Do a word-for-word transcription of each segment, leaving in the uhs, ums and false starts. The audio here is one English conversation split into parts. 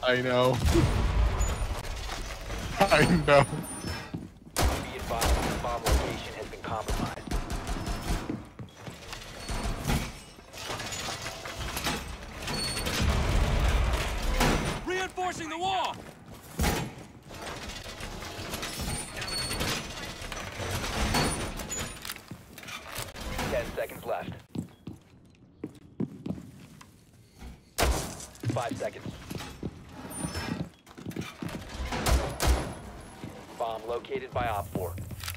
I know. I know. Be advised, the bomb location has been compromised. Reinforcing the wall! Ten seconds left. Five seconds. Bomb located by Op four.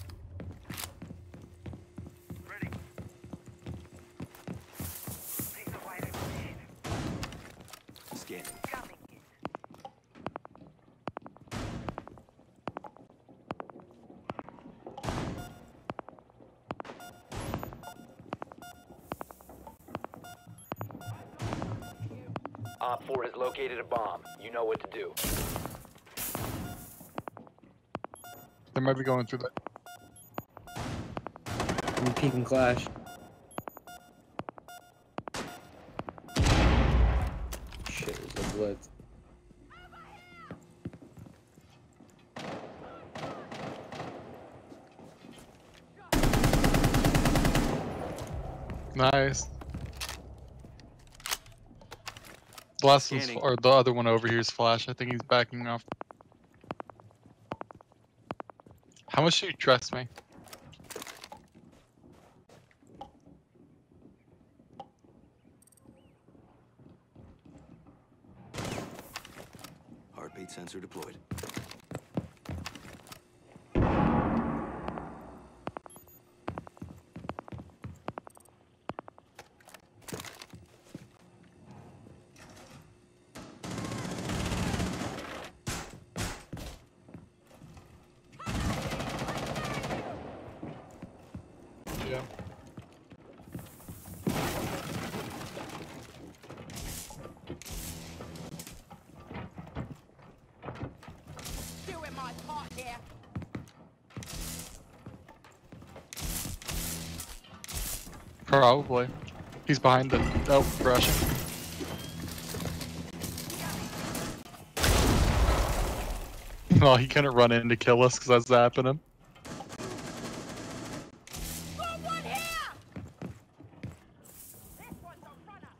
Ready. Take the wider position. Scanning. Coming in. Op four has located a bomb. You know what to do. They might be going through that. I'm peeking Clash. Shit, there's a blitz. Nice. The last one's, Scanning. or the other one over here is Flash. I think he's backing off. How much do you trust me? Heartbeat sensor deployed. Yeah. Doing my part here. Probably. He's behind the. Oh, rushing. Well, he couldn't run in to kill us because that's happening. Got one here. This one's a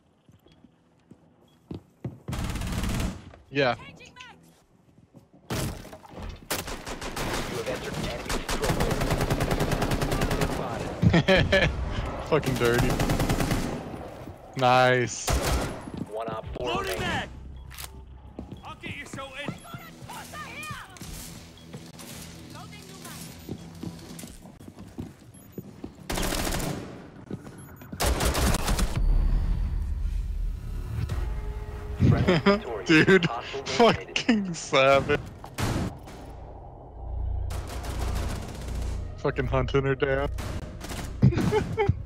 runner. Yeah. Changing mags. You have entered enemy control area. Spotted. Fucking dirty. Nice. One Op four Loading remaining. mag! I'll get you so in. What's here? Loading new mag. Friendly victorious. Dude, Hostile eliminated. fucking savage. Fucking hunting her down.